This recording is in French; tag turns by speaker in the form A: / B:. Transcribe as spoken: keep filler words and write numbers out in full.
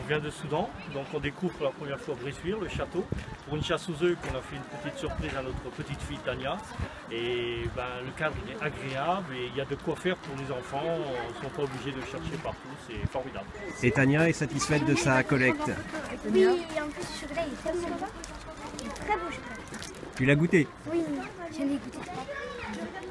A: On vient de Soudan, donc on découvre pour la première fois Bressuire, le château. Pour une chasse aux œufs, qu'on a fait une petite surprise à notre petite fille Tania. Et ben, le cadre il est agréable et il y a de quoi faire pour les enfants. On ne sont pas obligés de chercher partout, c'est formidable.
B: Et Tania est satisfaite de sa collecte.
C: Oui, et en plus ce chocolat il est très bon. Il est très beau chocolat.
B: Tu l'as goûté?
C: Oui, j'en ai goûté.